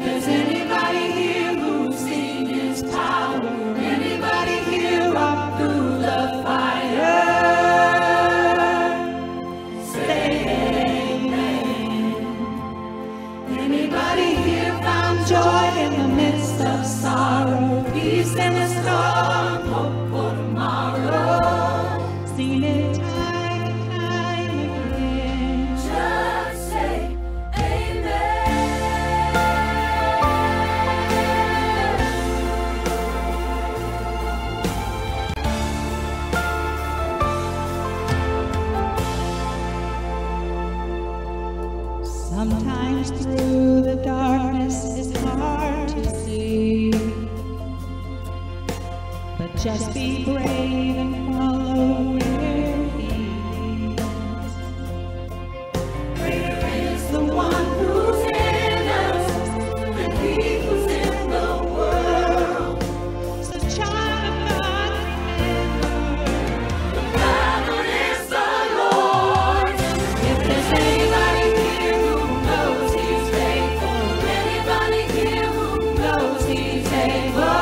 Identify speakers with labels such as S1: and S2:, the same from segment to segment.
S1: there's anybody here who's seen his power, anybody here walked through the fire, say amen. Anybody here found joy in the midst of sorrow, peace in the storm, hope for tomorrow? Seen it time and time again. Just say amen. Sometimes through the darkness it's hard to see, but just be brave and follow where he leads. Greater is the one who's in us than he who's in the world. So child of God, remember, the battle is the Lord's. If there's anybody here who knows he's faithful, anybody here who knows he's able,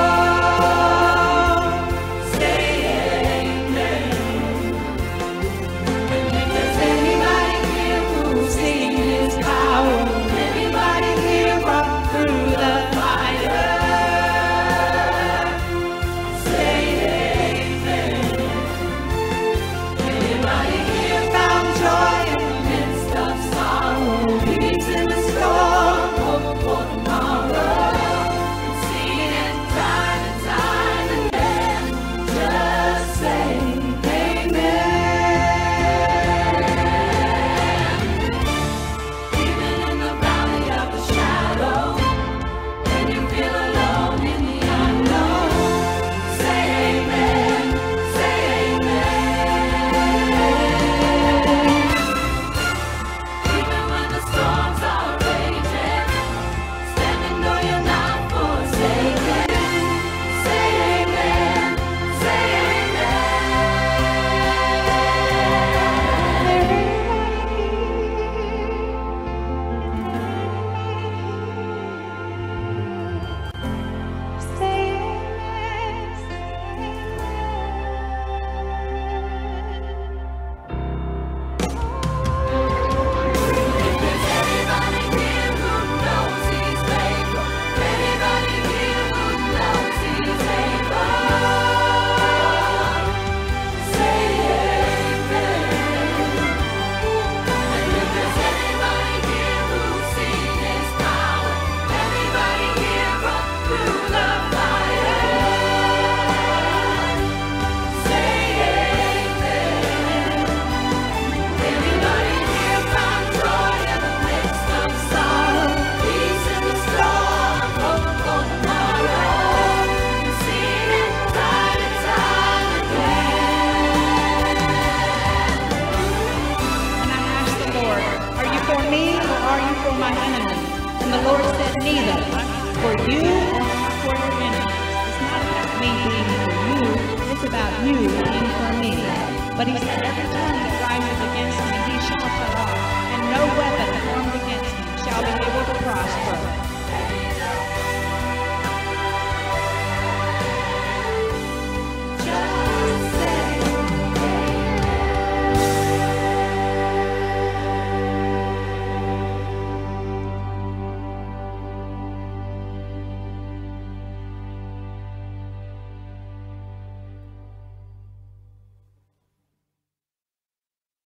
S1: the Lord said, neither. For you or for your enemies. It's not about me being for you, it's about you being for me. But he said, every tongue that rises against me, he shall cut off, and no weapon formed against me shall be able to prosper.